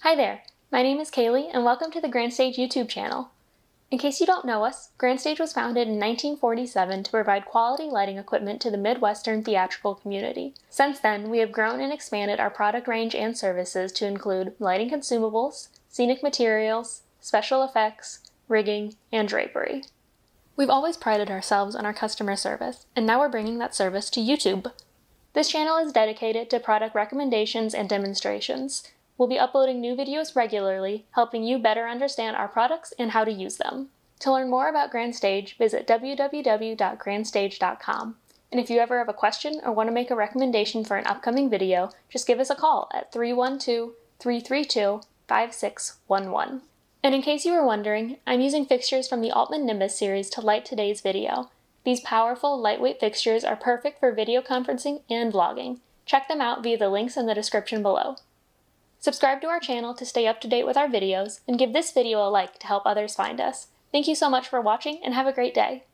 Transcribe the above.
Hi there, my name is Kaylee and welcome to the GrandStage YouTube channel. In case you don't know us, GrandStage was founded in 1947 to provide quality lighting equipment to the Midwestern theatrical community. Since then, we have grown and expanded our product range and services to include lighting consumables, scenic materials, special effects, rigging, and drapery. We've always prided ourselves on our customer service, and now we're bringing that service to YouTube. This channel is dedicated to product recommendations and demonstrations. We'll be uploading new videos regularly, helping you better understand our products and how to use them. To learn more about GrandStage, visit www.grandstage.com. And if you ever have a question or want to make a recommendation for an upcoming video, just give us a call at 312-332-5611. And in case you were wondering, I'm using fixtures from the Altman Nimbus series to light today's video. These powerful, lightweight fixtures are perfect for video conferencing and vlogging. Check them out via the links in the description below. Subscribe to our channel to stay up to date with our videos, and give this video a like to help others find us. Thank you so much for watching, and have a great day!